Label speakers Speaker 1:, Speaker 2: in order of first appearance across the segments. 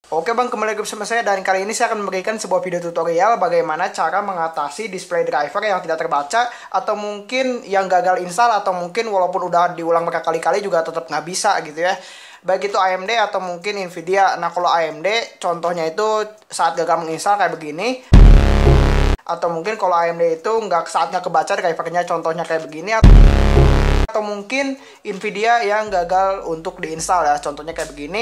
Speaker 1: Oke bang, kembali lagi bersama saya dan kali ini saya akan memberikan sebuah video tutorial bagaimana cara mengatasi display driver yang tidak terbaca atau mungkin yang gagal install atau mungkin walaupun udah diulang berkali-kali juga tetap nggak bisa gitu ya. Baik itu AMD atau mungkin Nvidia. Nah kalau AMD contohnya itu saat gagal menginstal kayak begini. Atau mungkin kalau AMD itu saat nggak kebaca drivernya contohnya kayak begini. Atau mungkin Nvidia yang gagal untuk diinstal ya contohnya kayak begini.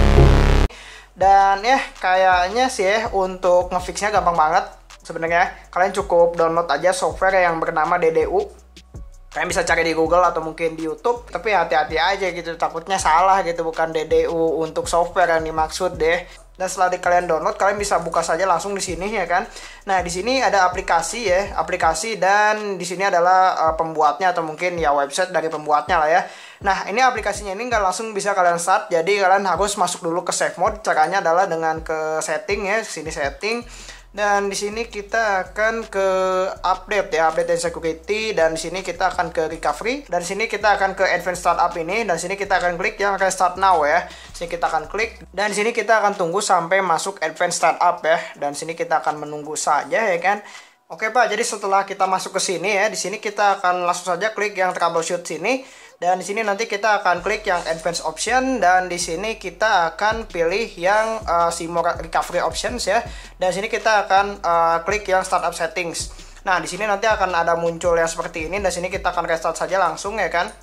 Speaker 1: Dan ya kayaknya sih ya untuk ngefixnya gampang banget sebenarnya. Kalian cukup download aja software yang bernama DDU. Kalian bisa cari di Google atau mungkin di YouTube. Tapi hati-hati aja gitu, takutnya salah gitu, bukan DDU untuk software yang dimaksud deh. Dan setelah kalian download, kalian bisa buka saja langsung di sini ya kan. Nah di sini ada aplikasi ya, dan di sini adalah pembuatnya atau mungkin ya website dari pembuatnya lah ya. Nah ini aplikasinya ini nggak langsung bisa kalian start, jadi kalian harus masuk dulu ke save mode. Caranya adalah dengan ke setting ya, sini setting. Dan di sini kita akan ke update ya, update and security, dan di sini kita akan ke recovery, dan di sini kita akan ke advanced startup ini, dan di sini kita akan klik yang restart now ya. Sini kita akan klik, dan di sini kita akan tunggu sampai masuk advanced startup ya, dan di sini kita akan menunggu saja ya kan. Oke Pak, jadi setelah kita masuk ke sini ya, di sini kita akan langsung saja klik yang troubleshoot sini. Dan di sini nanti kita akan klik yang advanced option, dan di sini kita akan pilih yang SIMO recovery options ya. Dan di sini kita akan klik yang startup settings. Nah, di sini nanti akan ada muncul yang seperti ini, dan di sini kita akan restart saja langsung ya kan.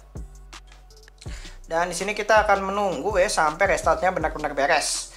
Speaker 1: Dan di sini kita akan menunggu ya sampai restartnya benar-benar beres.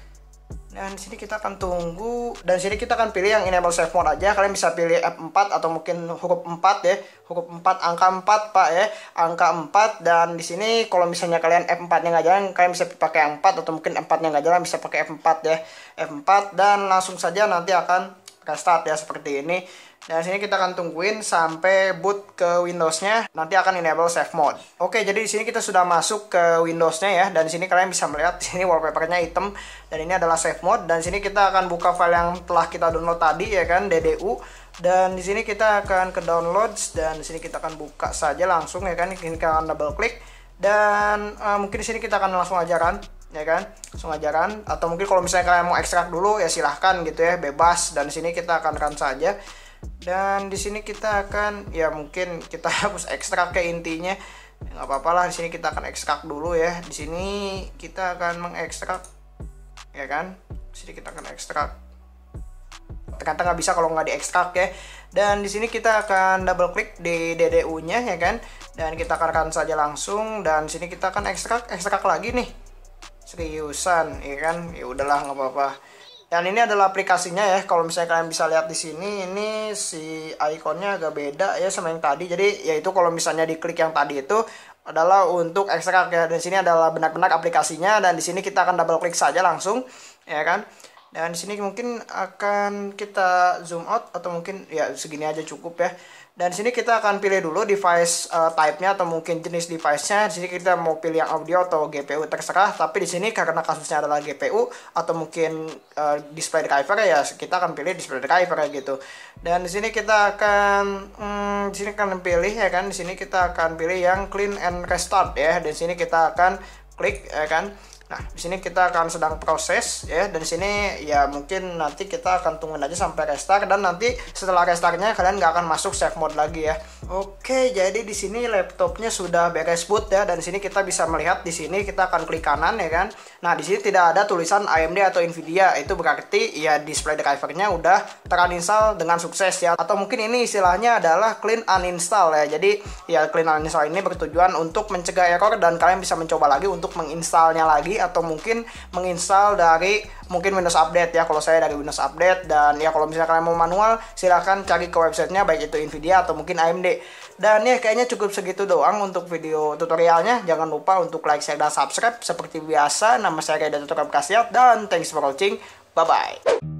Speaker 1: Dan di sini kita akan tunggu, dan di sini kita akan pilih yang enable save mode aja. Kalian bisa pilih F4 atau mungkin huruf 4 ya. Huruf 4 angka 4 Pak ya. Angka 4, dan di sini kalau misalnya kalian F4-nya nggak jalan, kalian bisa pakai yang 4, atau mungkin F4-nya nggak jalan bisa pakai F4 ya. F4, dan langsung saja nanti akan restart ya seperti ini. Dan sini kita akan tungguin sampai boot ke Windows-nya, nanti akan enable save mode. Oke, jadi di sini kita sudah masuk ke Windows-nya ya, dan di sini kalian bisa melihat di sini wallpaper-nya hitam, dan ini adalah save mode. Dan di sini kita akan buka file yang telah kita download tadi ya kan, DDU. Dan di sini kita akan ke downloads, dan di sini kita akan buka saja langsung ya kan. Ini kita akan double klik, dan mungkin di sini kita akan langsung ajaran ya kan, langsung ajaran. Atau mungkin kalau misalnya kalian mau ekstrak dulu ya silahkan gitu ya, bebas. Dan di sini kita akan run saja. Dan di sini kita akan ya mungkin kita harus ekstrak ke intinya, nggak apa-apa lah. Di sini kita akan ekstrak dulu ya. Di sini kita akan mengekstrak ya kan. Di sini kita akan ekstrak. Ternyata nggak bisa kalau nggak diekstrak ya. Dan di sini kita akan double klik di DDU-nya ya kan. Dan kita akan run saja langsung. Dan di sini kita akan ekstrak lagi nih. Seriusan ya kan. Ya udahlah nggak apa-apa. Dan ini adalah aplikasinya ya. Kalau misalnya kalian bisa lihat di sini, ini si ikonnya agak beda ya sama yang tadi. Jadi yaitu kalau misalnya diklik yang tadi itu adalah untuk ekstrak ya. Dan sini adalah benar-benar aplikasinya, dan di sini kita akan double klik saja langsung ya kan. Dan di sini mungkin akan kita zoom out, atau mungkin ya segini aja cukup ya. Dan di sini kita akan pilih dulu device type-nya atau mungkin jenis device-nya. Di sini kita mau pilih yang audio atau GPU terserah. Tapi di sini karena kasusnya adalah GPU atau mungkin display driver ya kita akan pilih display driver ya gitu. Dan di sini kita akan di sini akan pilih ya kan. Di sini kita akan pilih yang clean and restart ya. Dan di sini kita akan klik ya kan. Nah, di sini kita akan sedang proses ya, dan di sini ya mungkin nanti kita akan tungguin aja sampai restart, dan nanti setelah restartnya kalian nggak akan masuk save mode lagi ya. Oke, jadi di sini laptopnya sudah beres boot ya, dan di sini kita bisa melihat di sini kita akan klik kanan ya kan. Nah, di sini tidak ada tulisan AMD atau Nvidia, itu berarti ya display drivernya udah teruninstall dengan sukses ya, atau mungkin ini istilahnya adalah clean uninstall ya. Jadi ya clean uninstall ini bertujuan untuk mencegah error, dan kalian bisa mencoba lagi untuk menginstalnya lagi, atau mungkin menginstal dari mungkin Windows Update ya. Kalau saya dari Windows Update, dan ya kalau misalnya kalian mau manual silahkan cari ke websitenya, baik itu Nvidia atau mungkin AMD. Dan ya kayaknya cukup segitu doang untuk video tutorialnya. Jangan lupa untuk like, share, dan subscribe seperti biasa. Nama saya Reda Tutorial Bekasiat, dan thanks for watching. Bye bye.